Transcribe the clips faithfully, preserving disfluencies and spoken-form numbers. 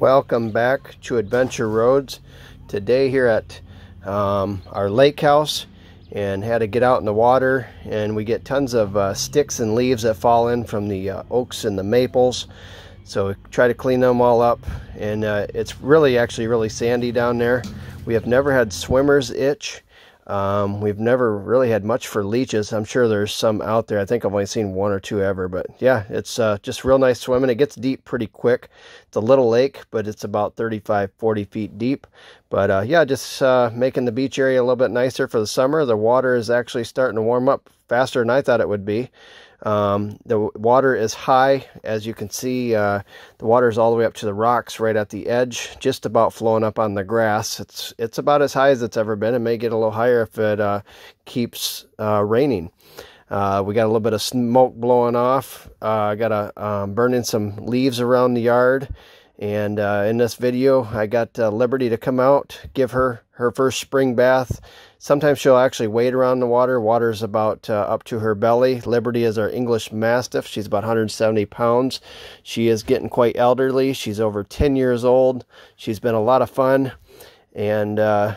Welcome back to Adventure Roads. Today here at um, our lake house, and had to get out in the water, and we get tons of uh, sticks and leaves that fall in from the uh, oaks and the maples. So we try to clean them all up, and uh, it's really actually really sandy down there. We have never had swimmer's itch. Um, we've never really had much for leeches. I'm sure there's some out there. I think I've only seen one or two ever, but yeah, it's uh, just real nice swimming. It gets deep pretty quick. It's a little lake, but it's about thirty-five, forty feet deep. But uh, yeah, just uh, making the beach area a little bit nicer for the summer. The water is actually starting to warm up faster than I thought it would be. Um, the water is high, as you can see. Uh, the water is all the way up to the rocks right at the edge, just about flowing up on the grass. It's it's about as high as it's ever been. It may get a little higher if it uh, keeps uh, raining. Uh, we got a little bit of smoke blowing off. Uh, I got a um, burning some leaves around the yard. And uh, in this video, I got uh, Liberty to come out, give her her first spring bath. Sometimes she'll actually wade around the water. Water's about uh, up to her belly. Liberty is our English Mastiff. She's about one hundred seventy pounds. She is getting quite elderly. She's over ten years old. She's been a lot of fun. And uh,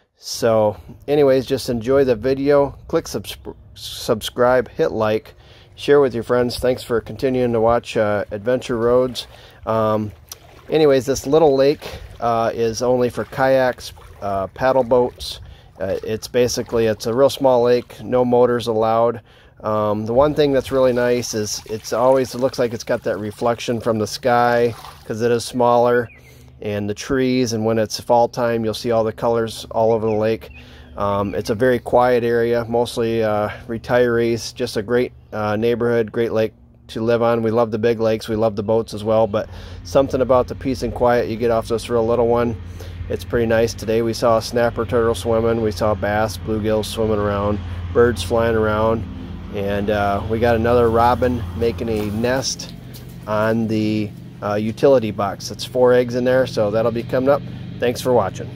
so anyways, just enjoy the video. Click subs subscribe, hit like, share with your friends. Thanks for continuing to watch uh, Adventure Roads. Um, anyways, this little lake uh, is only for kayaks, uh, paddle boats. Uh, it's basically, it's a real small lake, no motors allowed. Um, the one thing that's really nice is it's always, it looks like it's got that reflection from the sky because it is smaller, and the trees, and when it's fall time, you'll see all the colors all over the lake. Um, it's a very quiet area, mostly uh, retirees, just a great uh, neighborhood, great lake to live on. We love the big lakes, we love the boats as well, but something about the peace and quiet you get off this real little one. It's pretty nice. Today we saw a snapper turtle swimming, we saw bass, bluegills swimming around, birds flying around, and uh, we got another robin making a nest on the uh, utility box. It's four eggs in there, so that'll be coming up. Thanks for watching.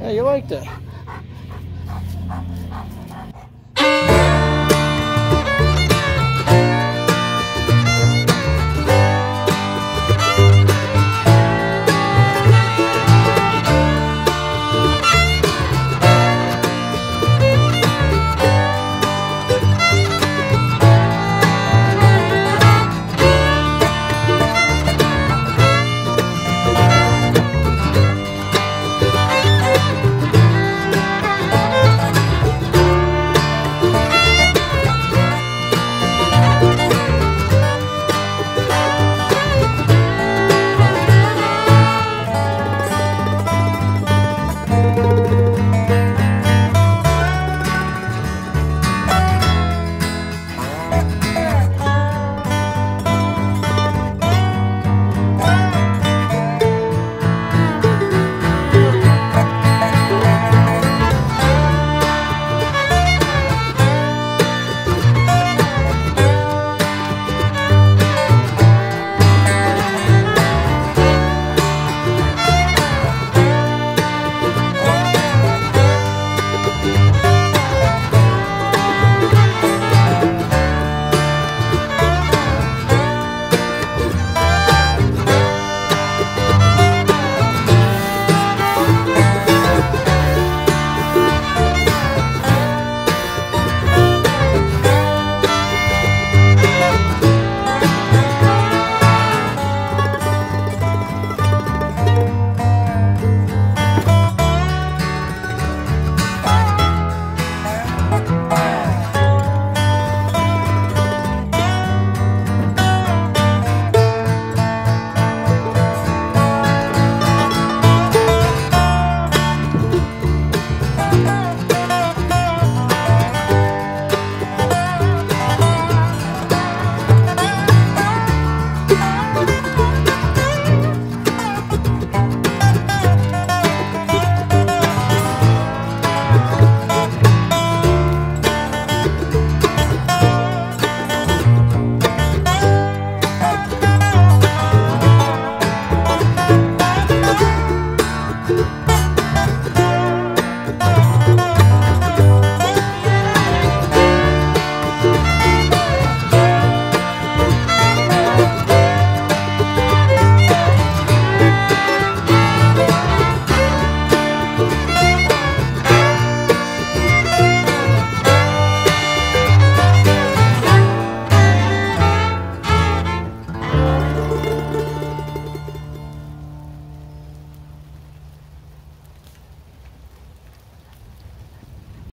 Yeah, you liked it.